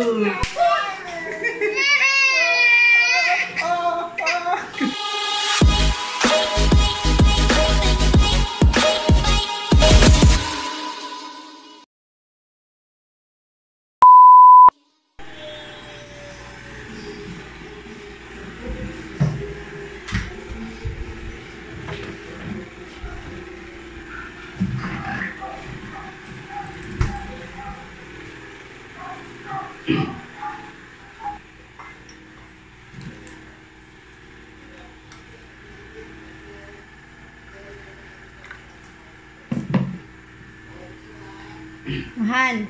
Mahal.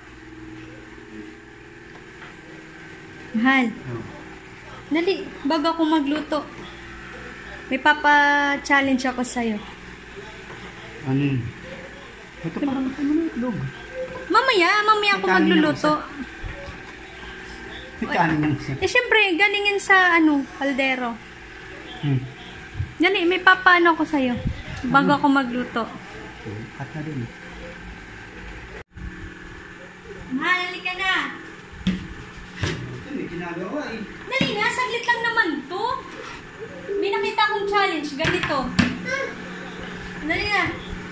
Mahal. Dali, bago ako magluto. May papa-challenge ako sa'yo. Ano yun? Ito parang itlog. Mamaya ako magluluto. Kanin siya. Eh, syempre, ganingin sa, kaldero. Dali, may papa-ano ko sa'yo. Bago ako magluto. Cut na din. Mahal, halika na. Ito, may ginagawa eh. Dali na, saglit lang naman to. May nakita akong challenge, ganito. Dali na.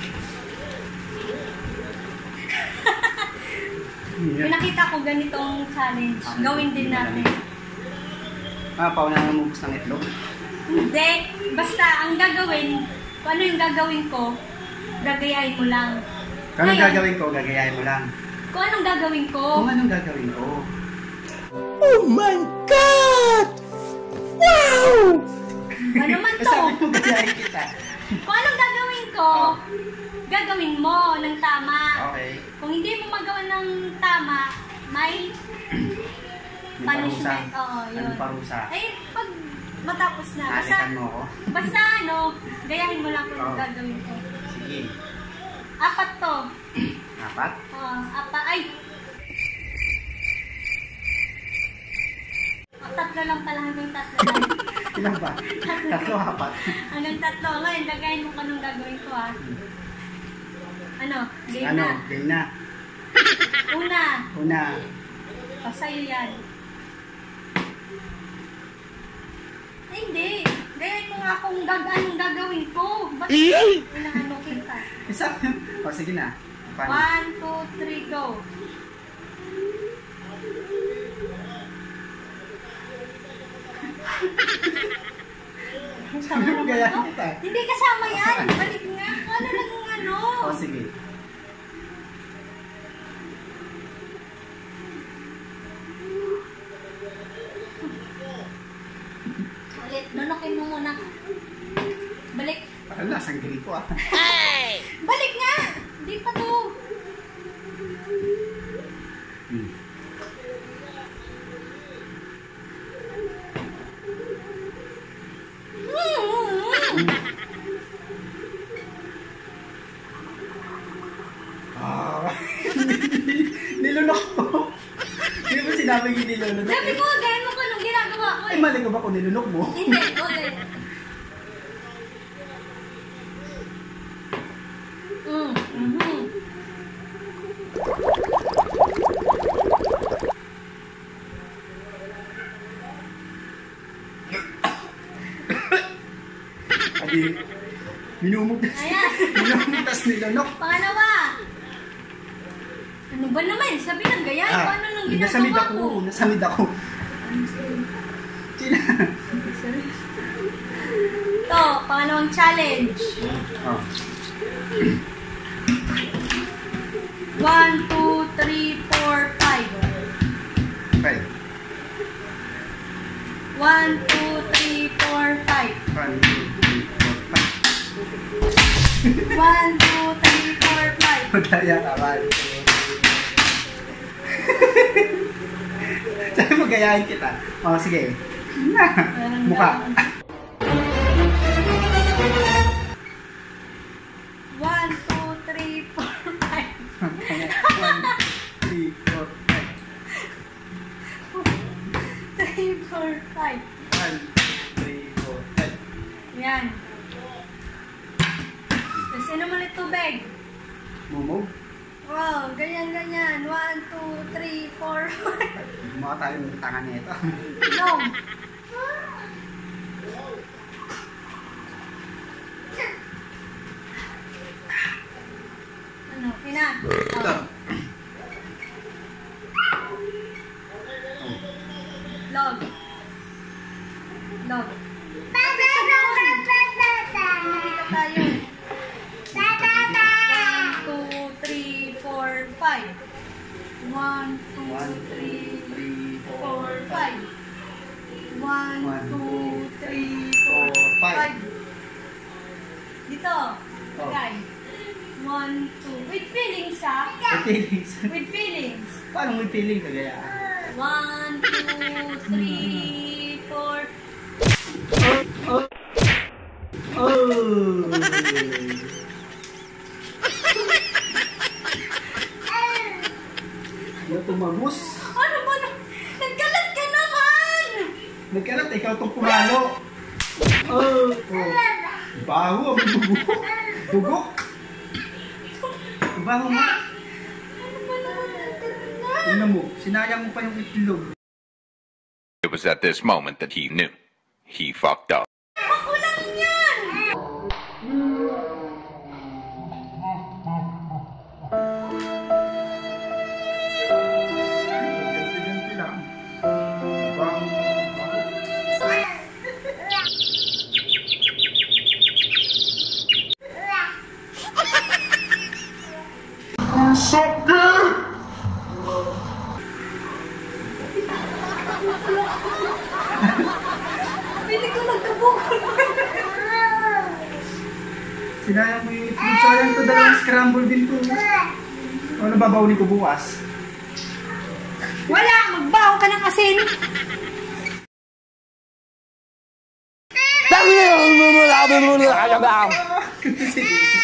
May nakita ko ganitong challenge. Gawin din natin. Paunahan mo gusto ng itlog? Hindi. Basta, ang gagawin, kung ano yung gagawin ko, gagayahin mo lang. Kung anong gagawin ko, gagayahin mo lang. Kung anong gagawin ko. Kung anong gagawin ko. Oh my God! Wow! Ano naman to? Sabi mo, gagayahin kita. Kung anong gagawin ko, gagawin mo ng tama. Okay. Kung hindi mo magawa ng tama, may punishment. Oo, yun. Anong parusa? Ay, pag matapos na. Halikan mo ako? Basta gayahin mo lang kung anong gagawin ko. Sige. 4 to. 4? Oo, 4. Ay! 3 lang pala, hanggang 3 lang. Ilan ba? 3, 4. Hanggang 3. Ngayon, gagayin mo kung anong gagawin ko, ha. Game na. Game na. Una. Pasayo yan. Ay, hindi. Gayahin mo nga kung anong gagawin ko. Ba't inaano kita? Isa? O, sige na. 1, 2, 3, go. Sabi mo gayahin kita. Hindi kasama yan. Balik nga. Ano lang yung ano? O, sige. Ulit. Nunokin mo muna. Balik. Parang lasang gripo ah. Balik nga! Hindi pa to. Nilunok ko. Hindi mo sinabing nilunok. Sabi ko, gaya mo ko nung ginagawa ko Ay, mali ko ba kung nilunok mo? Hindi, okay. Adi, minumugtas. Ayan. Minumugtas nilunok. Pangalawa. Ano ba naman? Sabi ng gaya, ano nung ginagawa ko? Nasamid ako. Sina? Ito, pangalawang challenge. Oh. 1, 2, 3, 4, 5. Okay. 1, 2, 3, 4, 5. 1, 2, 3, 4, 5. 1, 2, 3, 4, 5. Magkaya ka, 1, 2. Sabi mo, gayahin kita. O, sige. Mukha. 1, 2, 3, 4, 5. 3, 4, 3, 4, 5. 1, 3, 4, 5. Yan. Tapos inom ulit tubig. Mumog? Wow. ganyan. 1, 2, 3, 4, 5. Mga tayo ng tangan nito. No. Ano? Ina. Ito. Log. Log. Tayo. 1, 2, 3, 4, 5. 1, 2, 3, 4, 5. 1, 2, 3, 4, 5. Dito. Lagay. 1, 2. With feelings, ha? With feelings. With feelings. Paano with feeling kagaya? 1, 2, 3, 4. Oh! Ano tumagos? Ano ba? Nagkalat ka naman! Nagkalat, ikaw itong pumalo. Oh! Baho, ang bugok. Bugok? Baho nga. Ano ba naman? Tingnan mo, sinayang mo pa yung itlog. It was at this moment that he knew. He fucked up. Makulang yan! Ganti-ganti lang. Baho. Pili ko nagkabukol. Sinayang mo yung itlog. Sayang to, dalawang scramble din to. Ano babawin ko bukas? Wala! Magbaho ka ng asin! Sige.